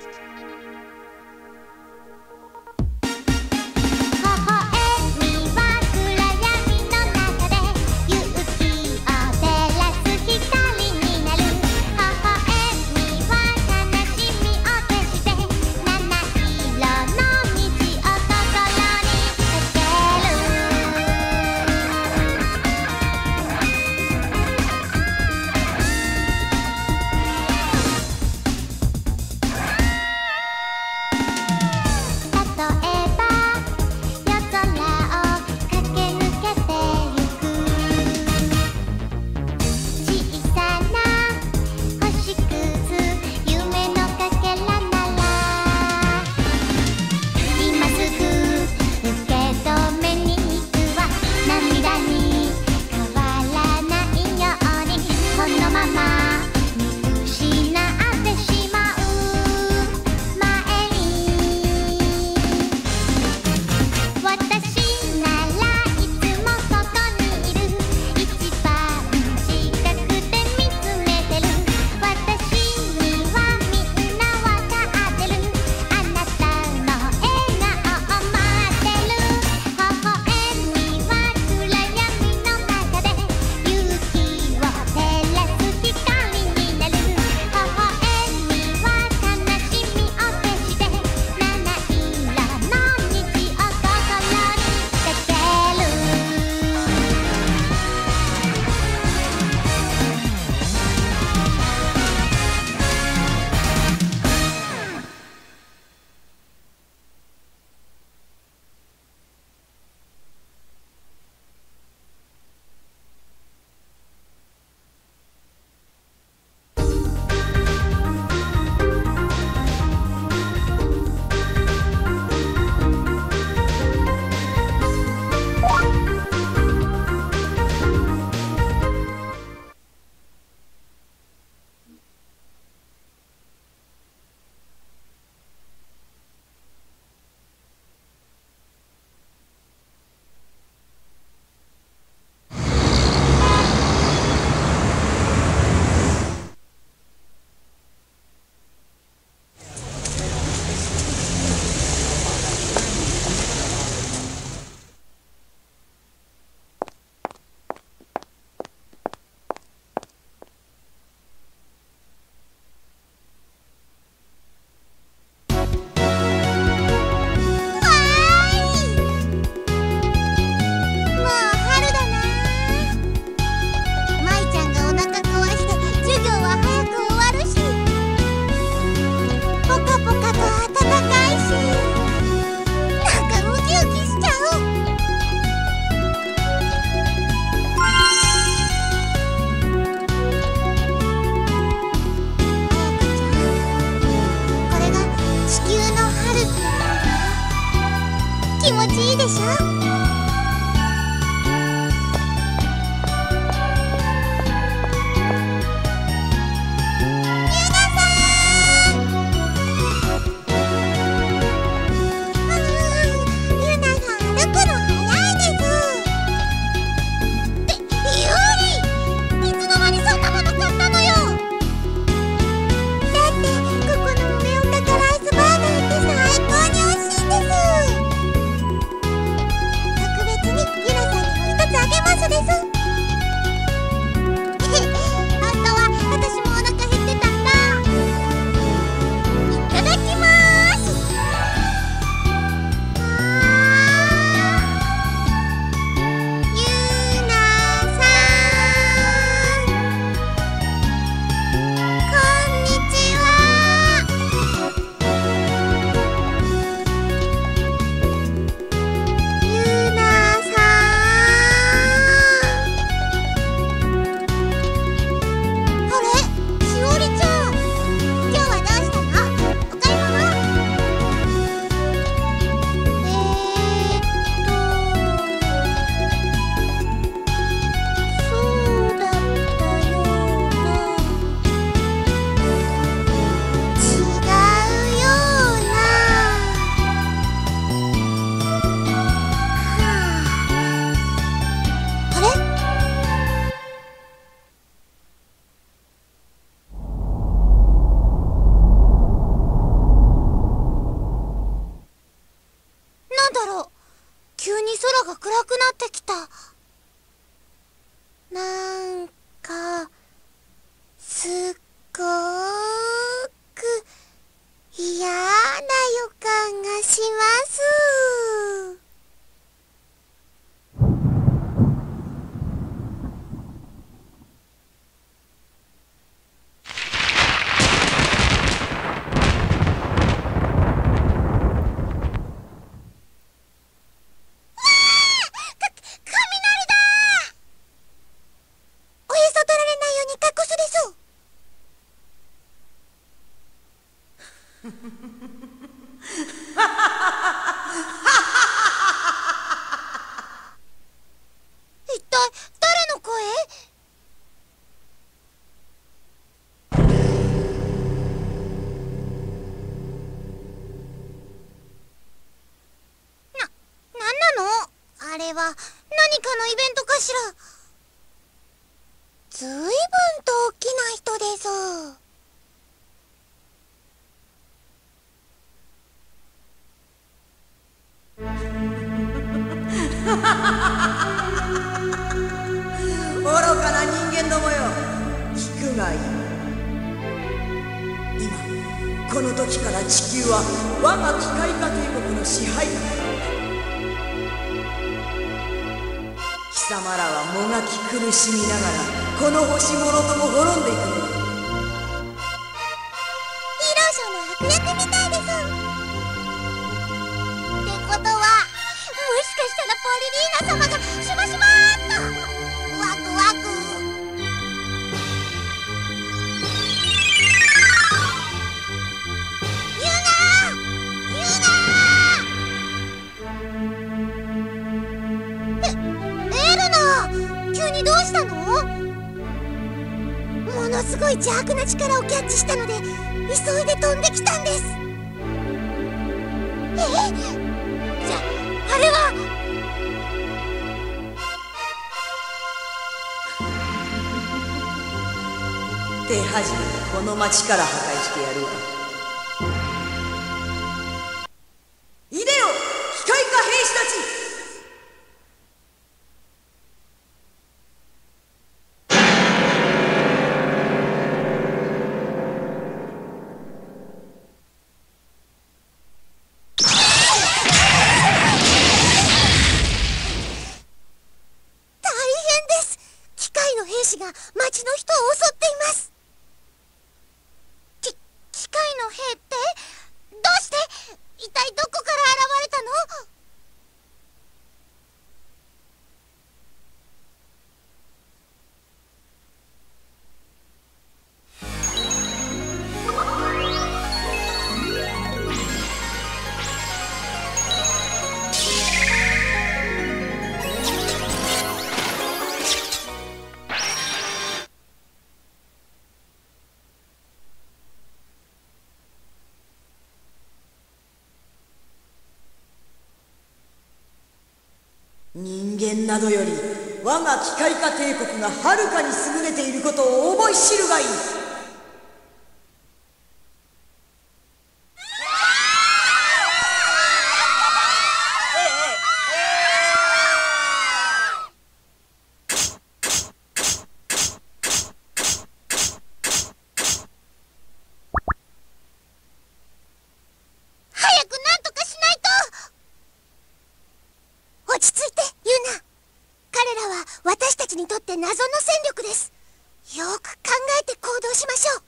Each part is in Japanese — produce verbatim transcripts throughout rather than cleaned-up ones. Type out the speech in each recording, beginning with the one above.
「 一体誰の声？な、なんなの？あれは何かのイベントかしら。ずいぶんと大きな人です。 愚かな人間どもよ、聞くがいい。今この時から地球は我が機械化帝国の支配下だ。貴様らはもがき苦しみながらこの星もろとも滅んでいくのだ。 ヒーローショーの悪役みたいです。ってことは、もしかしたらポリリーナ様がシュバシュバーっとワクワク。ユナユナえ、エルナ、急にどうしたの？ものすごい邪悪な力をキャッチしたので急いで飛んできたんです。え？じゃ、あれは手始めにこの町から破壊してやるわ。いでよ、機械化兵士たち！ が町の人を襲っています。き機械の兵ってどうして？一体どこから現れたの？ 人間などより我が機械化帝国がはるかに優れていることを思い知るがいい。 早く何とかしないと。落ち着いて、ユナ。彼らは私たちにとって謎の戦力です。よく考えて行動しましょう。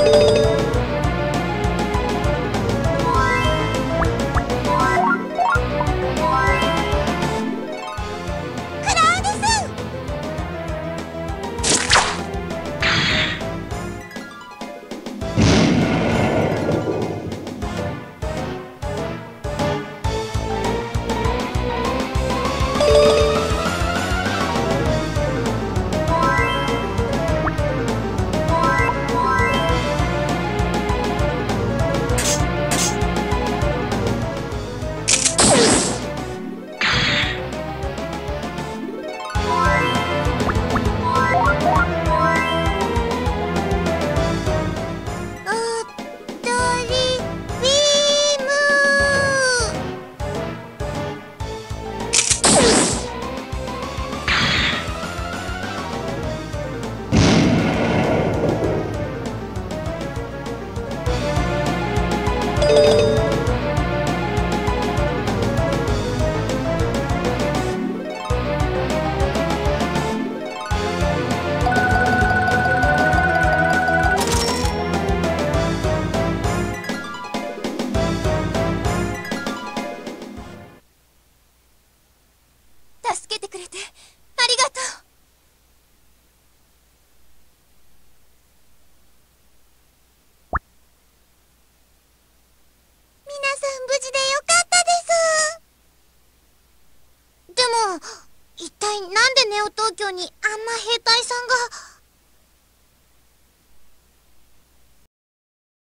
助けてくれてありがとう。皆さん無事でよかったです。でも一体なんでネオ東京にあんな兵隊さんが。